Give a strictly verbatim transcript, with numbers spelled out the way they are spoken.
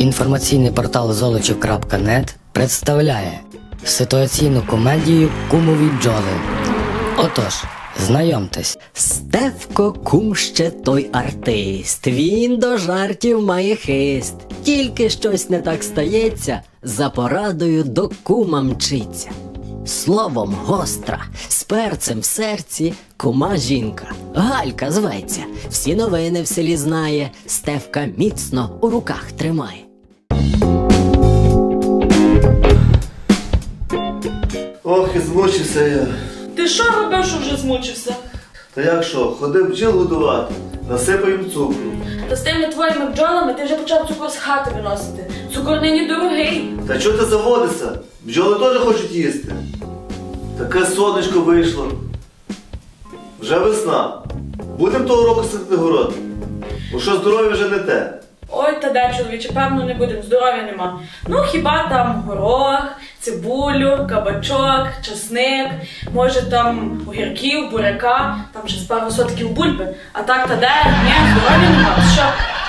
Інформаційний портал золочів крапка нет представляє ситуаційну комедію «Кумові бджоли». Отож, знайомтесь. Стефко кум ще той артист, він до жартів має хист. Тільки щось не так стається, за порадою до кума мчиться. Словом гостра, з перцем в серці, кума жінка, Галька зветься. Всі новини в селі знає, Стефка міцно у руках тримає. Ох, і змучився я. Ти що робиш, що вже змучився? Та як що, ходив бджіл годувати, насипав їм цукру. Та з тими твоїми бджолами ти вже почав цукор з хати виносити. Цукор нині дорогий. Та чого ти заводишся? Бджоли теж хочуть їсти. Таке сонечко вийшло. Вже весна. Будемо того року садити город. Бо що здоров'я вже не те. Ой, та де, чоловіче, певно не будемо, здоров'я нема. Ну, хіба там горох, цибулю, кабачок, часник, може там огірків, буряка, там вже з пару сотків бульби. А так, та де, ні, здоров'я нема. Що?